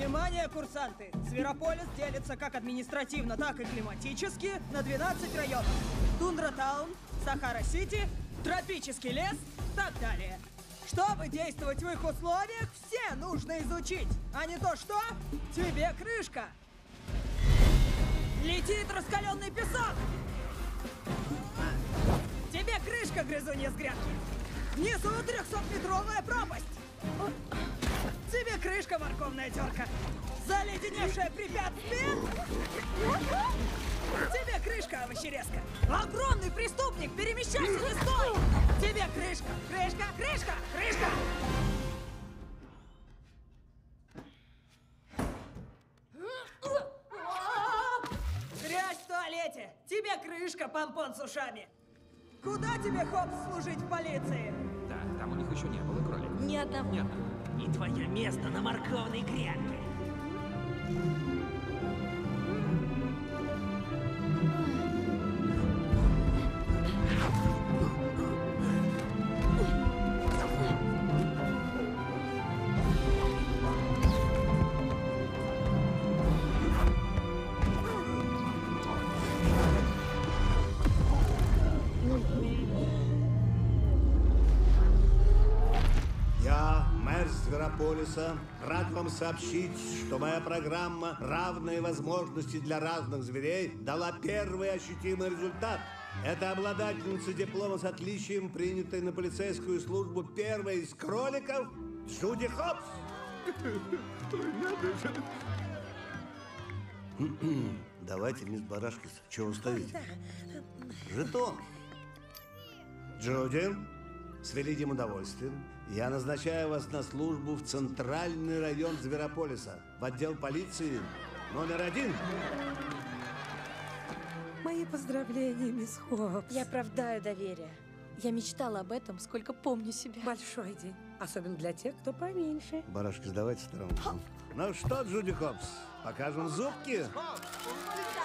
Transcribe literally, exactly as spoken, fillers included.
Внимание, курсанты! Зверополис делится как административно, так и климатически на двенадцать районов. Тундра-таун, Сахара-Сити, тропический лес, так далее. Чтобы действовать в их условиях, все нужно изучить, а не то что тебе крышка. Летит раскаленный песок. Тебе крышка, грызунья с грядки. Внизу трехсотметровая пропасть. Тебе крышка, морковная терка. Заледеневшее препятствие. Тебе крышка, овощерезка. Огромный преступник, перемещайся, не стой. Тебе крышка, крышка, крышка, крышка. Грязь в туалете. Тебе крышка, помпон с ушами. Куда тебе, Хопс, служить в полиции? Да, там у них еще не было кроликов. Ни одного. Ни одного. И твое место на морковной грядке. Зверополиса, рад вам сообщить, что моя программа «Равные возможности для разных зверей» дала первый ощутимый результат. Это обладательница диплома с отличием, принятой на полицейскую службу первой из кроликов, Джуди Хопс. Давайте, мисс Барашкис, чего вы стоите? Жетон. Джуди, с великим удовольствием я назначаю вас на службу в центральный район Зверополиса, в отдел полиции номер один. Мои поздравления, мисс Хопс. Я оправдаю доверие. Я мечтала об этом, сколько помню себя. Большой день. Особенно для тех, кто поменьше. Барашки, сдавайте сторонку. Ну что, Джуди Хопс, покажем зубки?